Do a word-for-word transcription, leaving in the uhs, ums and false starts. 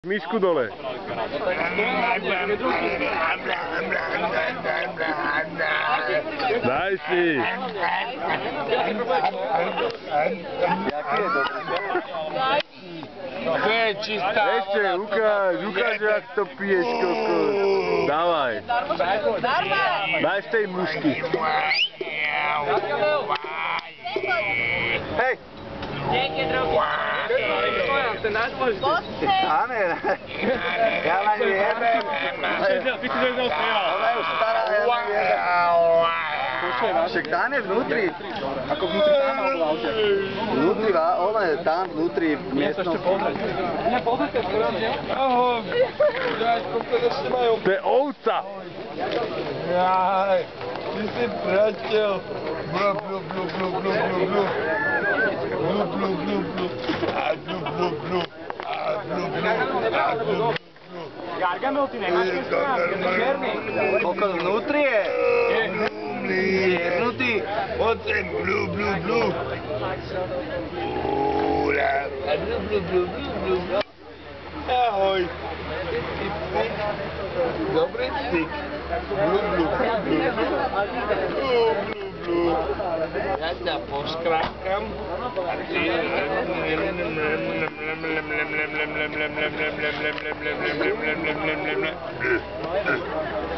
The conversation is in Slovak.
Misku dole. Daj si. Jaký je dobrý? To je čistá Ešte, ukáž, ukáž, jak to piješ, kokos. Dávaj. Daj z tej mušky. Hej! Áne, ja na ňu jebem. Ona je už stará, ja na ňu jebem. Však tam je vnútri. Ako vnútri tam alebo v aute? Vnútri, ona je tam vnútri miestnosti. Ahoj. To je ovca. Jaj, ty si priateľ. Blu, blu, blu, blu, blu, blu, blu. Blu, blu, blu, blu. A blu, blu, blu. A blu, blu, a blu, blu. Gargamel, ty nemáš černý. Koľko vnútri je? Jebnutý. Poď sem, blu, blu, blu. Ula. A blu, blu, blu, blu, blu, blu. Ahoj. Dobrý styk. Blu, blu, blu, blu. Blu, blu, blu. Ja ťa poškrákam. A ty... Blu.